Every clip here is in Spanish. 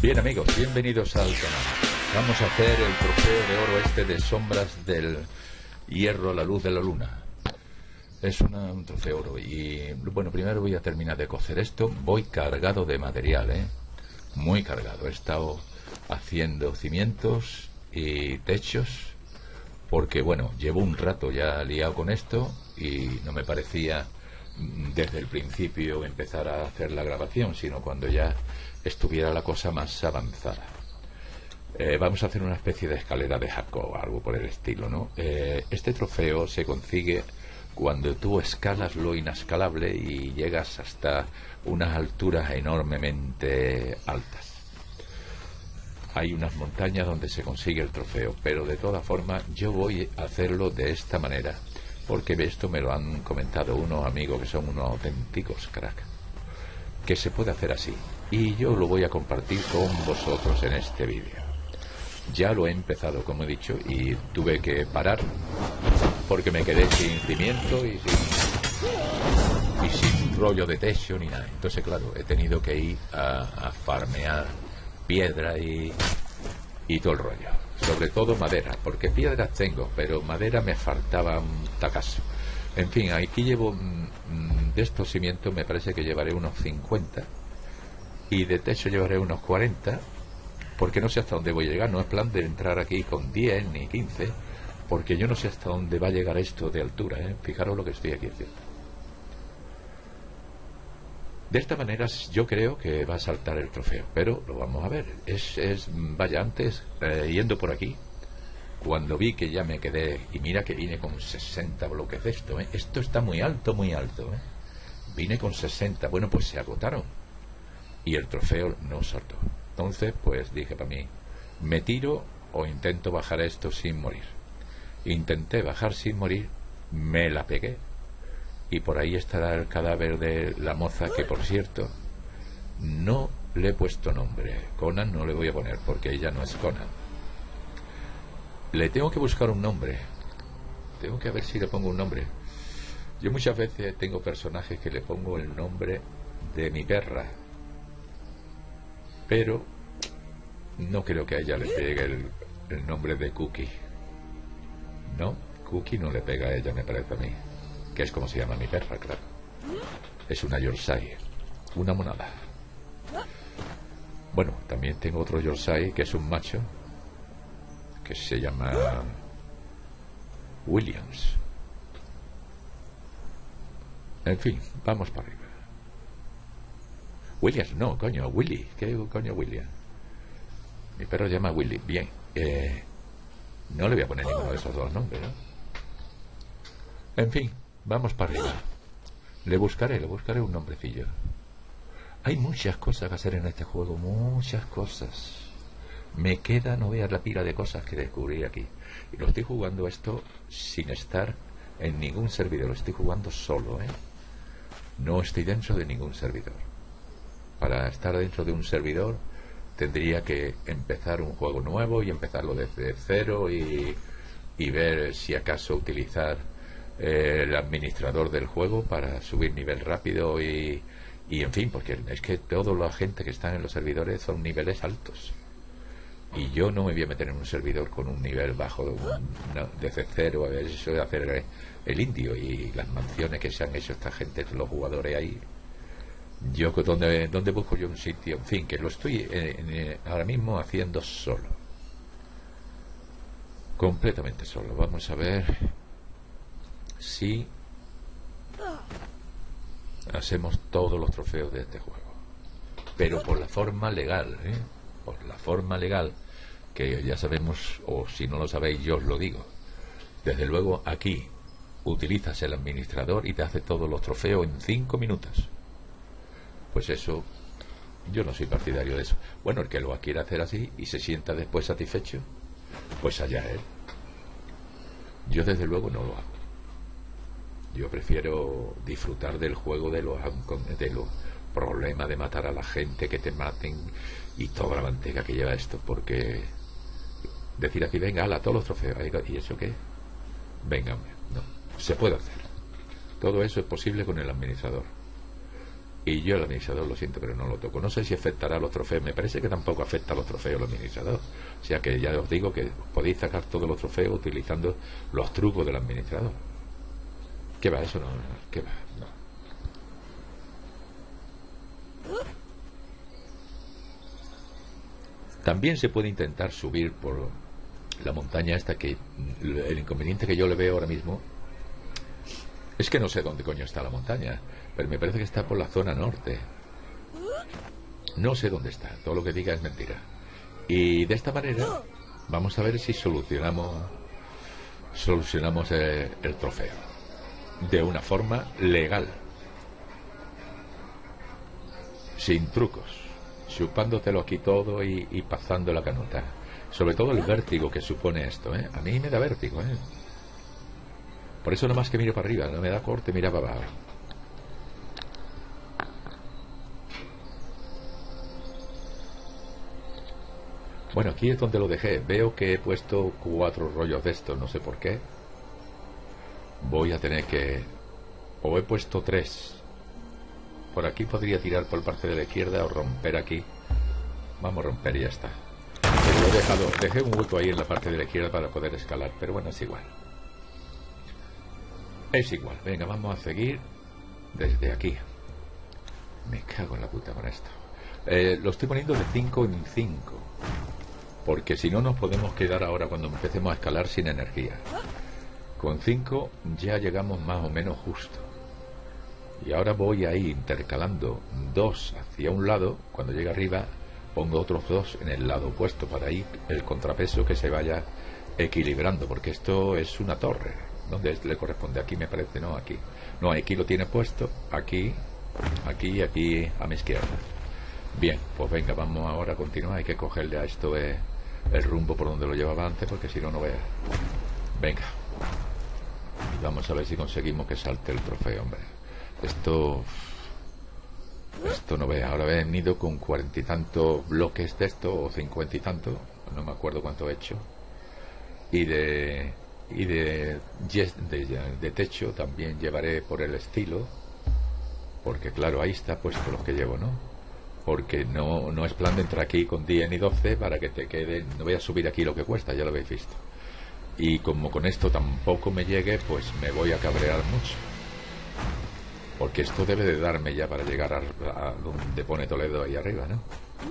Bien amigos, bienvenidos al canal. Vamos a hacer el trofeo de oro este de sombras del hierro a la luz de la luna. Es un trofeo oro. Y bueno, primero voy a terminar de cocer esto. Voy cargado de material, muy cargado. He estado haciendo cimientos y techos porque bueno, llevo un rato ya liado con esto y no me parecía desde el principio empezar a hacer la grabación, sino cuando ya estuviera la cosa más avanzada. Vamos a hacer una especie de escalera de Jacob, algo por el estilo, ¿no? Este trofeo se consigue cuando tú escalas lo inescalable y llegas hasta unas alturas enormemente altas. Hay unas montañas donde se consigue el trofeo, pero de todas formas yo voy a hacerlo de esta manera, porque esto me lo han comentado unos amigos que son unos auténticos cracks, que se puede hacer así, y yo lo voy a compartir con vosotros en este vídeo. Ya lo he empezado, como he dicho, y tuve que parar porque me quedé sin cimiento y sin rollo de techo ni nada. Entonces claro, he tenido que ir a farmear piedra y todo el rollo, sobre todo madera, porque piedras tengo, pero madera me faltaba un tacazo. En fin, aquí llevo de estos cimientos me parece que llevaré unos 50 y de techo llevaré unos 40, porque no sé hasta dónde voy a llegar. No es plan de entrar aquí con 10 ni 15, porque yo no sé hasta dónde va a llegar esto de altura, Fijaros lo que estoy aquí haciendo. De esta manera yo creo que va a saltar el trofeo, pero lo vamos a ver. Vaya, antes, yendo por aquí, cuando vi que ya me quedé, y mira que vine con 60 bloques de esto, Esto está muy alto, Vine con 60, bueno, pues se agotaron, y el trofeo no saltó. Entonces, pues dije para mí, me tiro o intento bajar esto sin morir. Intenté bajar sin morir, me la pegué. Y por ahí estará el cadáver de la moza, que por cierto no le he puesto nombre. Conan no le voy a poner porque ella no es Conan. Le tengo que buscar un nombre. Tengo que ver si le pongo un nombre. Yo muchas veces tengo personajes que le pongo el nombre de mi perra, pero no creo que a ella le pegue el nombre de Cookie. No, Cookie no le pega a ella, me parece a mí, que es como se llama mi perra, claro. Es una Yorkshire, una monada. Bueno, también tengo otro Yorkshire que es un macho, que se llama Williams. En fin, vamos para arriba. Williams, no, coño, Willy. ¿Qué coño Williams? Mi perro se llama Willy. Bien, no le voy a poner ninguno de esos dos nombres, ¿no? En fin, vamos para arriba. Le buscaré un nombrecillo. Hay muchas cosas que hacer en este juego, muchas cosas. Me queda, no veas la pila de cosas que descubrí aquí. Y lo estoy jugando esto sin estar en ningún servidor, lo estoy jugando solo, No estoy dentro de ningún servidor. Para estar dentro de un servidor tendría que empezar un juego nuevo y empezarlo desde cero y ver si acaso utilizar el administrador del juego para subir nivel rápido y en fin, porque es que toda la gente que está en los servidores son niveles altos y yo no me voy a meter en un servidor con un nivel bajo desde cero, a ver eso de hacer el indio y las mansiones que se han hecho esta gente, los jugadores ahí. Yo ¿dónde busco yo un sitio? En fin, que lo estoy ahora mismo haciendo solo, completamente solo. Vamos a ver si hacemos todos los trofeos de este juego, pero por la forma legal, por la forma legal, que ya sabemos, o si no lo sabéis yo os lo digo. Desde luego aquí utilizas el administrador y te hace todos los trofeos en 5 minutos. Pues eso, yo no soy partidario de eso. Bueno, el que lo quiera hacer así y se sienta después satisfecho, pues allá él. Yo desde luego no lo hago. Yo prefiero disfrutar del juego, de los problemas de matar a la gente, que te maten y toda la manteca que lleva esto, porque decir aquí, venga, ala, todos los trofeos, ¿y eso qué? Venga, hombre, no, se puede hacer. Todo eso es posible con el administrador. Y yo el administrador, lo siento, pero no lo toco. No sé si afectará a los trofeos. Me parece que tampoco afecta a los trofeos el administrador. O sea que ya os digo que podéis sacar todos los trofeos utilizando los trucos del administrador. ¿Qué va? Eso no. ¿Qué va? No. También se puede intentar subir por la montaña esta, que el inconveniente que yo le veo ahora mismo es que no sé dónde coño está la montaña, pero me parece que está por la zona norte. No sé dónde está, todo lo que diga es mentira. Y de esta manera vamos a ver si solucionamos el trofeo de una forma legal, sin trucos, chupándotelo aquí todo y pasando la canuta. Sobre todo el vértigo que supone esto, ¿eh? A mí me da vértigo, ¿eh? Por eso nomás que miro para arriba, no me da corte, mira para abajo. Bueno, aquí es donde lo dejé. Veo que he puesto 4 rollos de estos, no sé por qué. Voy a tener que... O he puesto 3. Por aquí podría tirar por parte de la izquierda o romper aquí. Vamos a romper y ya está. Pero lo he dejado, dejé un hueco ahí en la parte de la izquierda para poder escalar, pero bueno, es igual. Es igual, venga, vamos a seguir desde aquí. Me cago en la puta con esto. Lo estoy poniendo de 5 en 5, porque si no nos podemos quedar ahora cuando empecemos a escalar sin energía. Con 5 ya llegamos más o menos justo. Y ahora voy ahí intercalando 2 hacia un lado. Cuando llegue arriba pongo otros 2 en el lado opuesto, para ir el contrapeso que se vaya equilibrando, porque esto es una torre. ¿Dónde le corresponde? Aquí me parece, no, aquí. No, aquí lo tiene puesto, aquí, aquí y aquí a mi izquierda. Bien, pues venga, vamos ahora a continuar. Hay que cogerle a esto el rumbo por donde lo llevaba antes, porque si no, no vea. Venga. Y vamos a ver si conseguimos que salte el trofeo, hombre. Esto no vea. Ahora he venido con 40 y tantos bloques de esto, o 50 y tantos, no me acuerdo cuánto he hecho. Y de techo también llevaré por el estilo, porque claro, ahí está puesto los que llevo, ¿no? Porque no es plan de entrar aquí con 10 ni 12 para que te queden. No voy a subir aquí lo que cuesta, ya lo habéis visto. Y como con esto tampoco me llegue, pues me voy a cabrear mucho, porque esto debe de darme ya para llegar a donde pone Toledo ahí arriba, ¿no?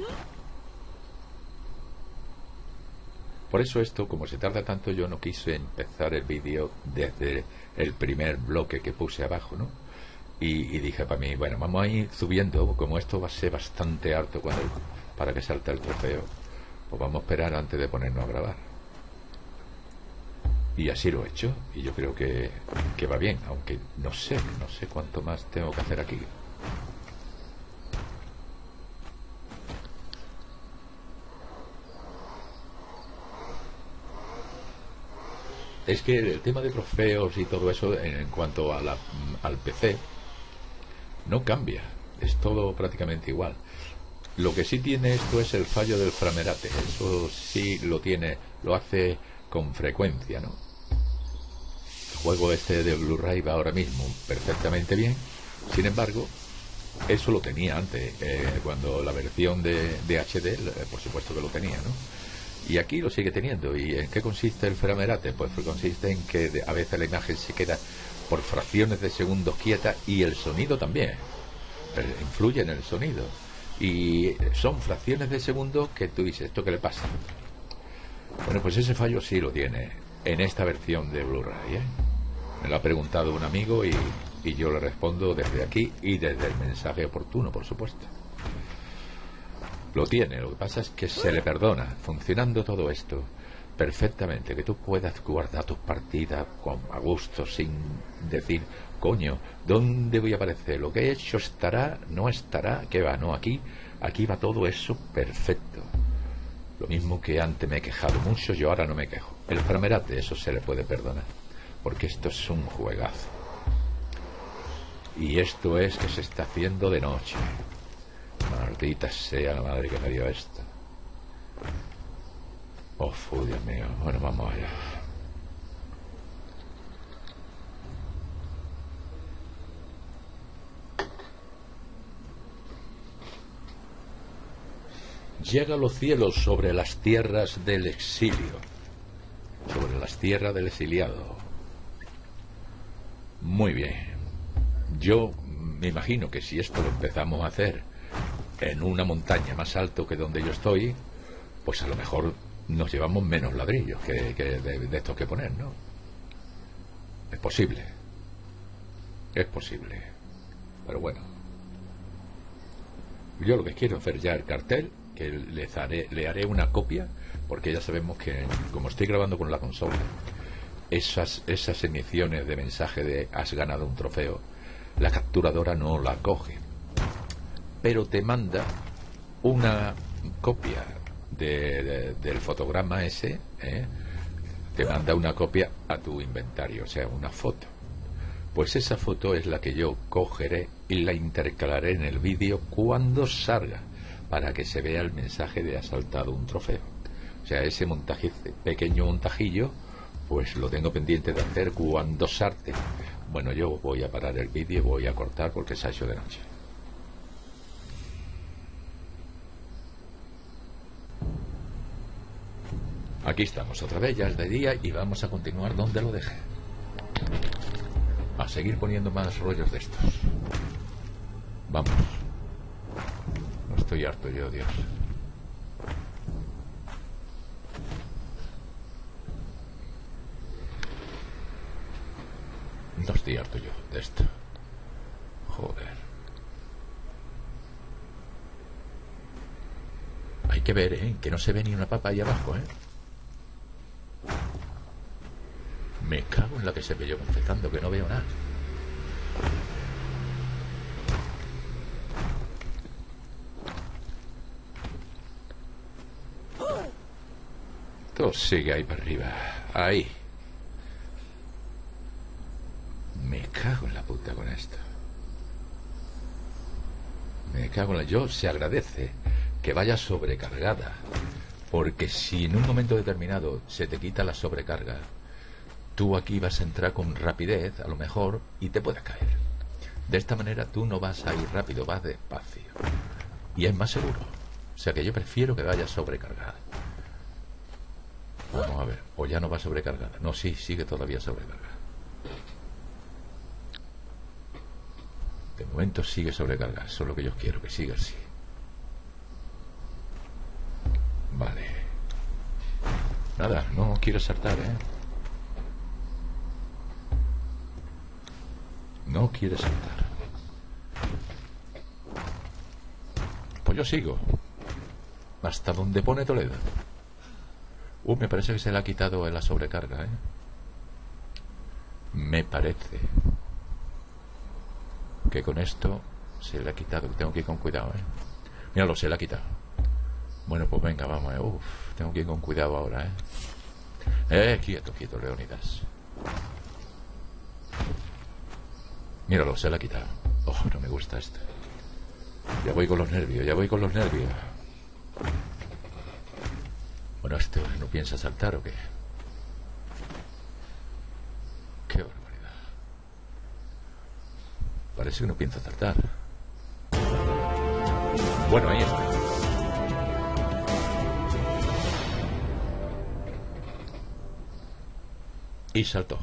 Por eso esto, como se tarda tanto, yo no quise empezar el vídeo desde el primer bloque que puse abajo, ¿no? Y dije para mí, bueno, vamos a ir subiendo, como esto va a ser bastante alto para que salte el trofeo, pues vamos a esperar antes de ponernos a grabar. Y así lo he hecho, y yo creo que va bien, aunque no sé cuánto más tengo que hacer aquí. Es que el tema de trofeos y todo eso en cuanto a al PC no cambia, es todo prácticamente igual. Lo que sí tiene esto es el fallo del framerate, eso sí lo tiene, lo hace con frecuencia, ¿no? El juego este de Blu-ray va ahora mismo perfectamente bien, sin embargo, eso lo tenía antes, cuando la versión de HD, por supuesto que lo tenía, ¿no? Y aquí lo sigue teniendo. ¿Y en qué consiste el framerate? Pues consiste en que a veces la imagen se queda por fracciones de segundos quieta, y el sonido también influye en el sonido, y son fracciones de segundos que tú dices, ¿esto qué le pasa? Bueno, pues ese fallo sí lo tiene en esta versión de Blu-ray, ¿eh? Me lo ha preguntado un amigo y yo le respondo desde aquí y desde el mensaje oportuno, por supuesto. Lo tiene, lo que pasa es que se le perdona, funcionando todo esto perfectamente, que tú puedas guardar tus partidas a gusto, sin decir, coño, ¿dónde voy a aparecer? Lo que he hecho estará, no estará, ¿qué va? No, aquí va todo eso perfecto. Lo mismo que antes me he quejado mucho, yo ahora no me quejo. El framerate, eso se le puede perdonar, porque esto es un juegazo. Y esto es que se está haciendo de noche. Maldita sea la madre que me dio esto. Oh, Dios mío. Bueno, vamos allá. Llega a los cielos sobre las tierras del exilio, sobre las tierras del exiliado. Muy bien. Yo me imagino que si esto lo empezamos a hacer en una montaña más alto que donde yo estoy, pues a lo mejor nos llevamos menos ladrillos que de estos que poner, ¿no? Es posible. Es posible. Pero bueno. Yo lo que quiero hacer ya el cartel, que le haré una copia, porque ya sabemos que, como estoy grabando con la consola, esas emisiones de mensaje de has ganado un trofeo, la capturadora no la coge, pero te manda una copia del fotograma ese, te manda una copia a tu inventario, o sea, una foto. Pues esa foto es la que yo cogeré y la intercalaré en el vídeo cuando salga, para que se vea el mensaje de has saltado un trofeo. O sea, ese montaje, pequeño montajillo, pues lo tengo pendiente de hacer cuando salte. Bueno, yo voy a parar el vídeo, voy a cortar porque se ha hecho de noche. Aquí estamos otra vez, ya es de día y vamos a continuar donde lo dejé. A seguir poniendo más rollos de estos. Vamos. No estoy harto yo, Dios. No estoy harto yo de esto. Joder. Hay que ver, que no se ve ni una papa ahí abajo, Me cago en la que se ve yo confesando que no veo nada. Todo sigue ahí para arriba. Ahí. Me cago en la puta con esto. Me cago en la... Yo se agradece que vaya sobrecargada, porque si en un momento determinado se te quita la sobrecarga, tú aquí vas a entrar con rapidez, a lo mejor, y te puedes caer. De esta manera tú no vas a ir rápido, vas despacio. Y es más seguro. O sea que yo prefiero que vaya sobrecargada. Vamos a ver. O ya no va sobrecargada. No, sí, sigue todavía sobrecargada. De momento sigue sobrecargada. Eso es lo que yo quiero, que siga así. Vale. Nada, no quiero saltar, No quiere saltar. Pues yo sigo. Hasta donde pone Toledo. Me parece que se le ha quitado la sobrecarga, Me parece que con esto se le ha quitado. Tengo que ir con cuidado, Míralo, se le ha quitado. Bueno, pues venga, vamos, tengo que ir con cuidado ahora, Quieto, quieto, Leónidas. Míralo, se le ha quitado. No me gusta esto. Ya voy con los nervios, Bueno, ¿este no piensa saltar o qué? Qué barbaridad. Parece que no piensa saltar. Bueno, ahí está. Y saltó.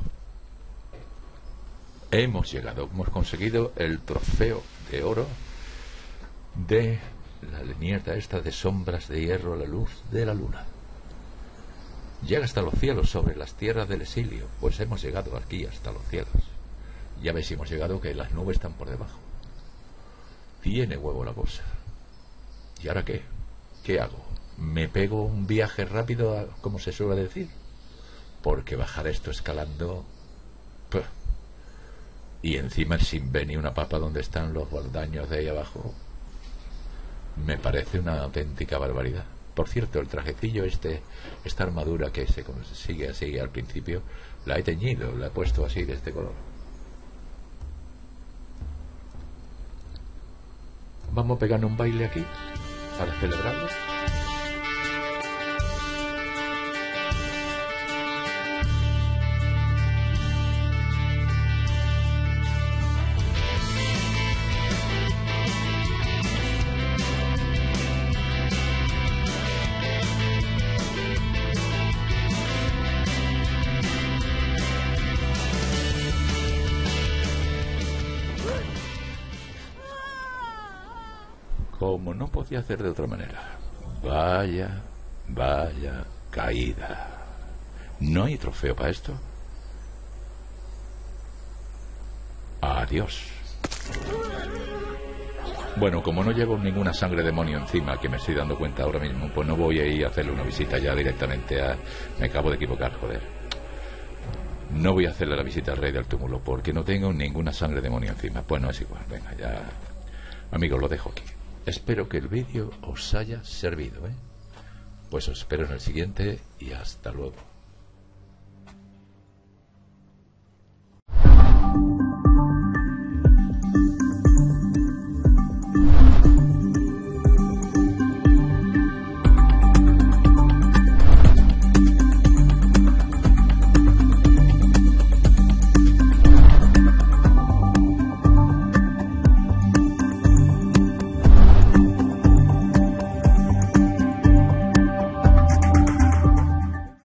Hemos llegado, hemos conseguido el trofeo de oro de la mierda esta de sombras de hierro a la luz de la luna. Llega hasta los cielos sobre las tierras del exilio. Pues hemos llegado aquí hasta los cielos. Ya ves, hemos llegado que las nubes están por debajo. Tiene huevo la cosa. ¿Y ahora qué? ¿Qué hago? ¿Me pego un viaje rápido, como se suele decir? Porque bajar esto escalando... Y encima sin ver ni una papa donde están los guardaños de ahí abajo, me parece una auténtica barbaridad. Por cierto, el trajecillo esta armadura que se consigue así al principio, la he teñido, la he puesto así de este color. Vamos a pegarnos un baile aquí para celebrarlo. como no podía hacer de otra manera. Vaya caída. ¿No hay trofeo para esto? Adiós. Bueno, como no llevo ninguna sangre demonio encima, que me estoy dando cuenta ahora mismo, pues no voy a ir a hacerle una visita ya directamente a... Me acabo de equivocar, joder. No voy a hacerle la visita al rey del túmulo porque no tengo ninguna sangre demonio encima. Pues no es igual, venga, ya... Amigos, lo dejo aquí. Espero que el vídeo os haya servido, ¿eh? Pues os espero en el siguiente y hasta luego.